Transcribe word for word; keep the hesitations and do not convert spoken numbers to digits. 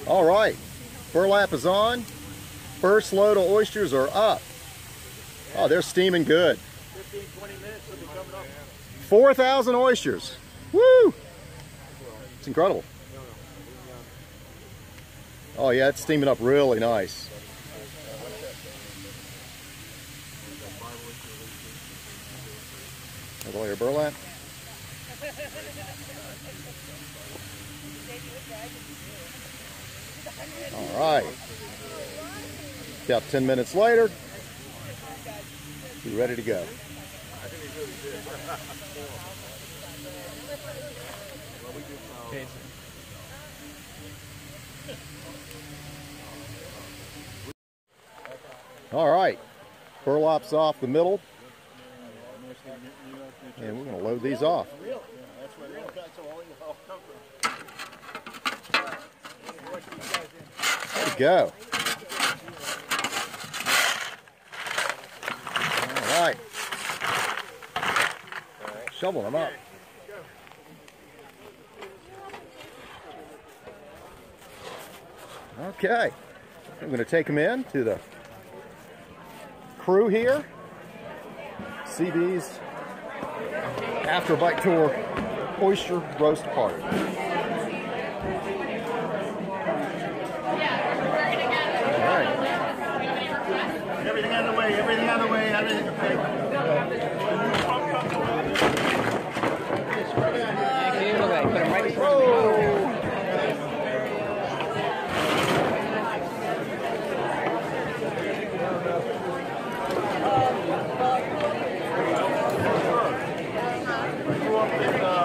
All right, burlap is on. First load of oysters are up. Oh, they're steaming good. fifteen, twenty minutes will be coming up. four thousand oysters. Woo! It's incredible. Oh yeah, it's steaming up really nice. With all your burlap. All right. About ten minutes later, be ready to go. All right, burlap's off the middle, and we're going to load these off. There we go. All right, shoveling them up. Okay, I'm going to take them in to the crew here. C B E's After Bite Tour Oyster Roast Party. Everything out of the way, everything out of the way, everything okay. Put them right in front of me. Grew up in uh,